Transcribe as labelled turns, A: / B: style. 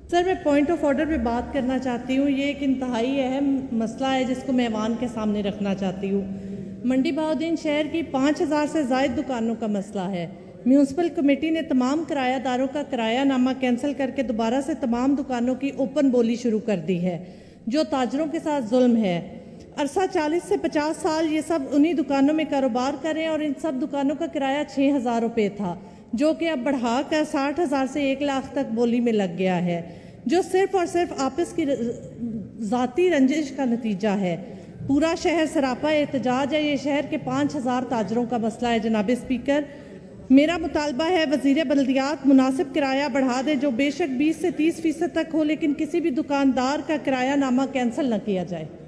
A: Sir, मैं point of order पे बात करना चाहती हूँ। ये एक इंतहाई अहम मसला है जिसको मैं ऐवान के सामने रखना चाहती हूँ। मंडी बहाउद्दीन शहर की 5000 से ज़ायद दुकानों का मसला है। म्यूनसिपल कमेटी ने तमाम किरायादारों का किरायानामा कैंसिल करके दोबारा से तमाम दुकानों की ओपन बोली शुरू कर दी है, जो ताजरों के साथ जुल्म है। अरसा 40 से 50 साल ये सब उन्हीं दुकानों में कारोबार करें और इन सब दुकानों का किराया 6000 रुपये था, जो कि अब बढ़ाकर 60,000 से 1 लाख तक बोली में लग गया है, जो सिर्फ और सिर्फ आपस की ज़ाती रंजिश का नतीजा है। पूरा शहर सरापा एहतजाज है। ये शहर के 5000 ताजरों का मसला है। जनाब स्पीकर, मेरा मुतालबा है वज़ीर बल्दियात मुनासिब किराया बढ़ा दे, जो बेशक 20 से 30% तक हो, लेकिन किसी भी दुकानदार का किराया नामा कैंसिल न किया जाए।